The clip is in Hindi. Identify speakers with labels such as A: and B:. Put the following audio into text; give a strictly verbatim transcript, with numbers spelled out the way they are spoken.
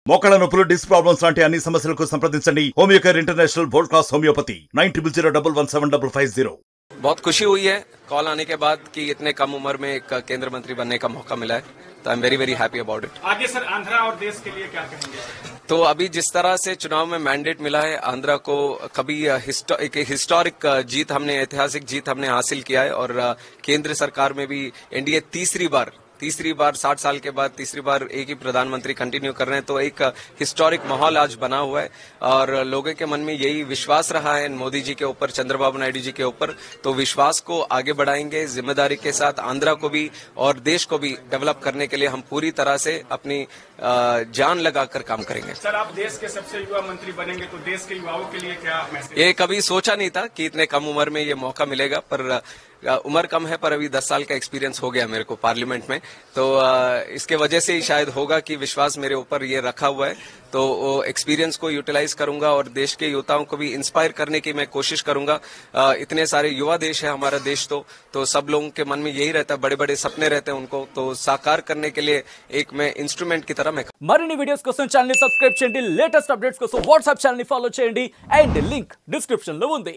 A: మోకాళ్ళ నొప్పులు, డిస్క్ ప్రాబ్లమ్స్ లాంటి అన్ని సమస్యలకు సంప్రదించండి Homeocare international world class homeopathy nine triple zero double one seven double five zero.
B: बहुत खुशी हुई है कॉल आने के बाद कि इतने कम उम्र में एक केंद्र मंत्री बनने का मौका मिला है, तो I am very very happy about it.
C: आगे सर आंध्रा और देश के लिए क्या कहेंगे?
B: तो अभी जिस तरह से चुनाव में मैंडेट मिला है, आंध्रा को कभी हिस्टो, एक हिस्टोरिक जीत हमने ऐतिहासिक जीत हमने हासिल किया है और केंद्र सरकार में भी एनडीए तीसरी बार तीसरी बार साठ साल के बाद तीसरी बार एक ही प्रधानमंत्री कंटिन्यू कर रहे हैं, तो एक हिस्टोरिक माहौल आज बना हुआ है और लोगों के मन में यही विश्वास रहा है मोदी जी के ऊपर, चंद्रबाबू नायडू जी के ऊपर। तो विश्वास को आगे बढ़ाएंगे जिम्मेदारी के साथ, आंध्रा को भी और देश को भी डेवलप करने के लिए हम पूरी तरह से अपनी जान लगाकर काम करेंगे।
C: सर आप देश के सबसे युवा मंत्री बनेंगे, तो देश के युवाओं के लिए क्या मैसेज?
B: ये कभी सोचा नहीं था कि इतने कम उम्र में ये मौका मिलेगा, पर उम्र कम है पर अभी दस साल का एक्सपीरियंस हो गया मेरे को पार्लियामेंट में, तो इसके वजह से ही शायद होगा कि विश्वास मेरे ऊपर ये रखा हुआ है, तो वो एक्सपीरियंस को यूटिलाइज करूंगा और देश के युवताओं को भी इंस्पायर करने की मैं कोशिश करूंगा। इतने सारे युवा देश है हमारा देश, तो तो सब लोगों के मन में यही रहता है, बड़े बड़े सपने रहते हैं उनको, तो साकार करने के लिए एक मैं इंस्ट्रूमेंट की तरह मैं
D: మరిన్ని వీడియోస్ కోసం ఛానల్ ని సబ్స్క్రైబ్ చేయండి, లేటెస్ట్ అప్డేట్స్ కోసం వాట్సాప్ ఛానల్ ని ఫాలో చేయండి అండ్ లింక్ డిస్క్రిప్షన్ లో ఉంది।